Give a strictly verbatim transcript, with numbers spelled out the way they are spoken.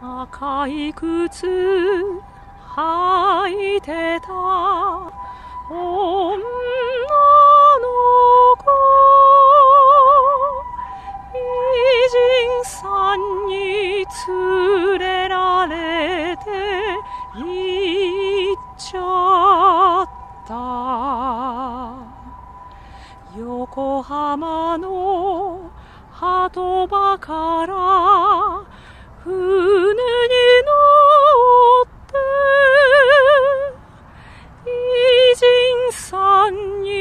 赤い靴履いてた女の子、美人さんに連れられて行っちゃった。横浜の鳩場から船に乗って美人さんに